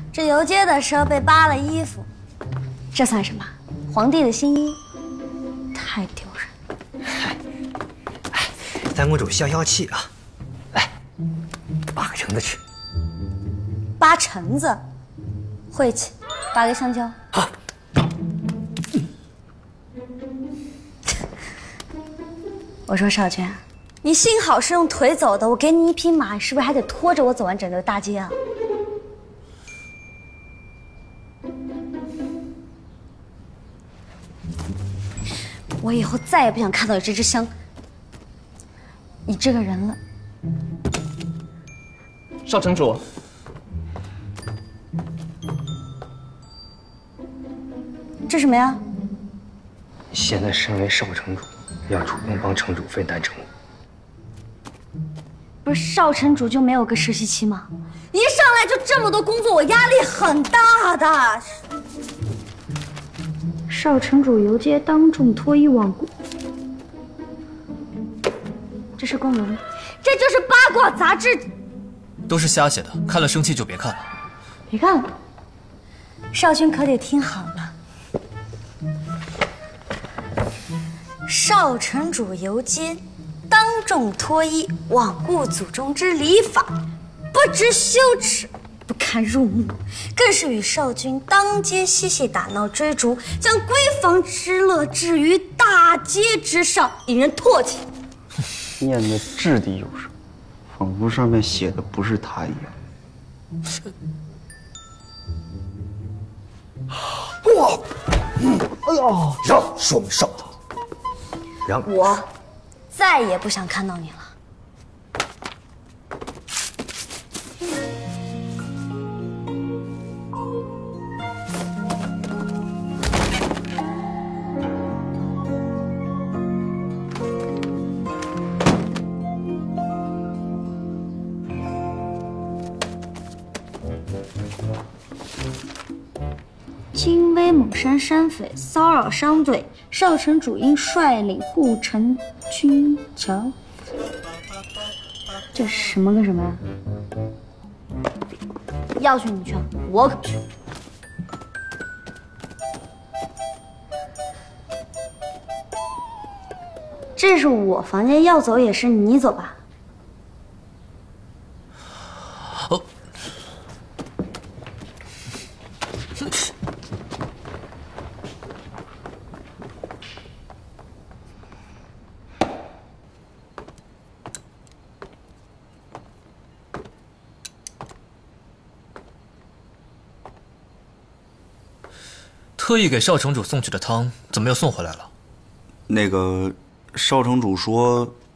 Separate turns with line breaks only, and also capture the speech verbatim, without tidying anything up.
这游街的时候被扒了衣服，这算什么？皇帝的新衣，太丢人。
嗨，哎，三公主消消气啊！来，扒个橙子吃。
扒橙子，晦气。扒个香蕉。
好。
我说少君，你幸好是用腿走的，我给你一匹马，你是不是还得拖着我走完整个大街啊？我以后再也不想看到你这只香，你这个人了。
少城主，
这什么呀？
现在身为少城主，要主动帮城主分担政务。
不是少城主就没有个实习期吗？一上来就这么多工作，我压力很大的。少城主游街当众脱衣罔顾，这是公文吗？这就是八卦杂志。
都是瞎写的，看了生气就别看了。
别看了，少君可得听好了。少城主游街，当众脱衣，罔顾祖宗之礼法，不知羞耻，不堪入目，更是与少君当街嬉戏打闹追逐，将闺房之乐置于大街之上，引人唾弃。
念的掷地有声，仿佛上面写的不是他一样。
哇！嗯，哎呦，让是我们少的。让
我再也不想看到你了。金威猛山山匪骚扰商队，少城主应率领护城军剿。这什么跟什么呀？要去你去，我可不去。这是我房间，要走也是你走吧。
哦。特意给少城主送去的汤，怎么又送回来了？
那个少城主说